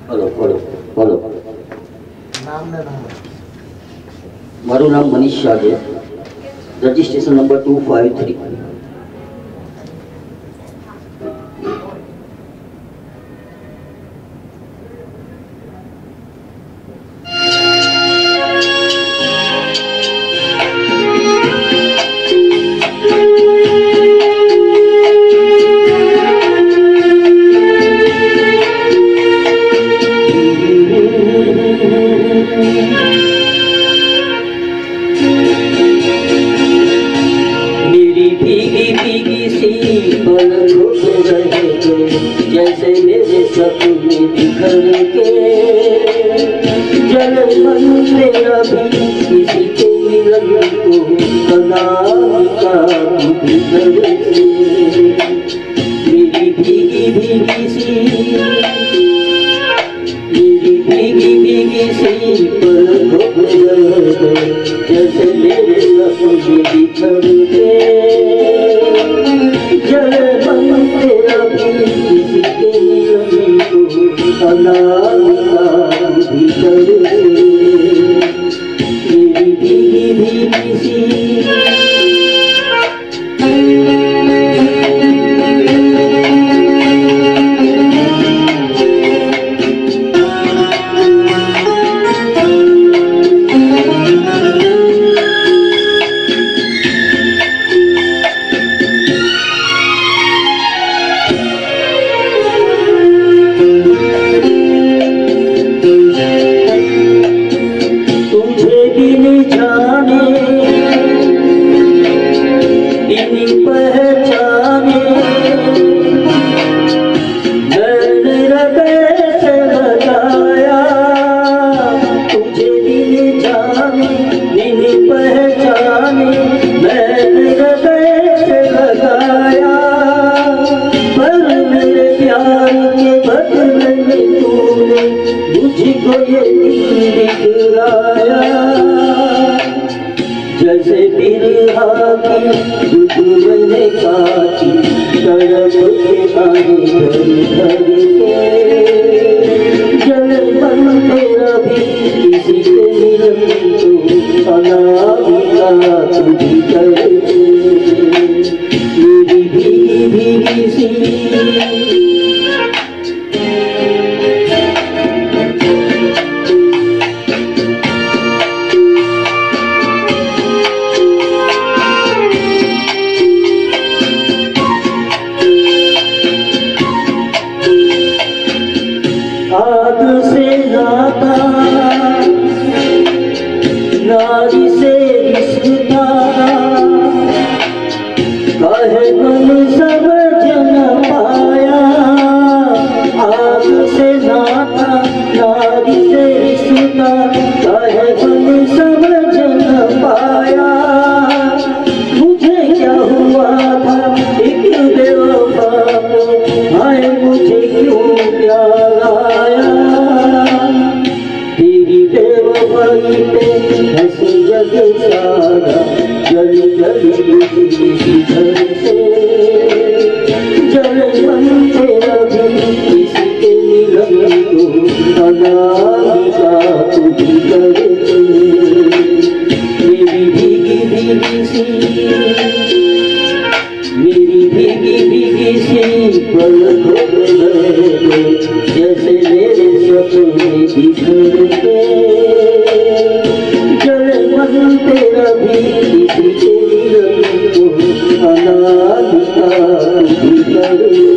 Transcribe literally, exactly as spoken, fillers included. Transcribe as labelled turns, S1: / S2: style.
S1: બોલો બોલો બોલો.
S2: નામ ને નામ.
S1: મારું નામ મનીષ શાહ છે, registration number two five three. जैसे मेरे सपने बिखर के जल मन तेरा भी किसी के मिलन को बनाने का बिखर के मेरी भीगी भीगी सी मेरी भीगी भीगी सी पलकों पे जैसे मेरे सपने बिखर के जल मन तेरा भी किसी के मिलन को बनाने का भीतर मेरी भीगी भीगी सी जैसे बिरहा की दुश्मन काटी तरफ के आगे धर धर के जल मन तेरा भी किसी के मिलन को अनामिका तुझी करके मेरी भीगी भीगी सी आग से नाता नारी से रिश्ता काहे मन समझ न पाया आग से नाता नारी से रिश्ता काहे मन समझ न पाया मुझे क्या हुआ था एक बेवफा को हाय मुझे क्यों प्यार ऐसे जग सारा जल जल घर से जल मन तेरा भी किसी के मिलन को अनामिका तुझी करके मेरी भीगी भीगी सी मेरी भीगी भीगी सी पलकों पे जैसे मेरे सपने बिखर के मन तेरा भी किसी के मिलन को अनामिका तुझी करके